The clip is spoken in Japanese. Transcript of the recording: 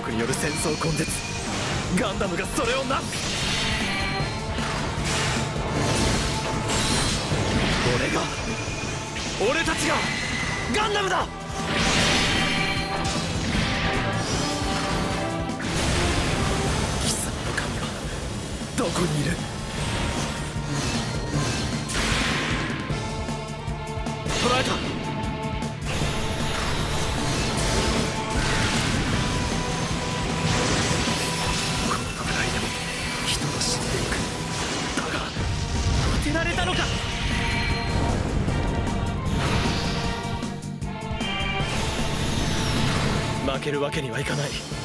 力による戦争根絶、ガンダムがそれをなす。俺たちがガンダムだ。貴様の神はどこにいる？捕らえた。この戦いでも人が死んでいく。だが当てられたのか。負けるわけにはいかない。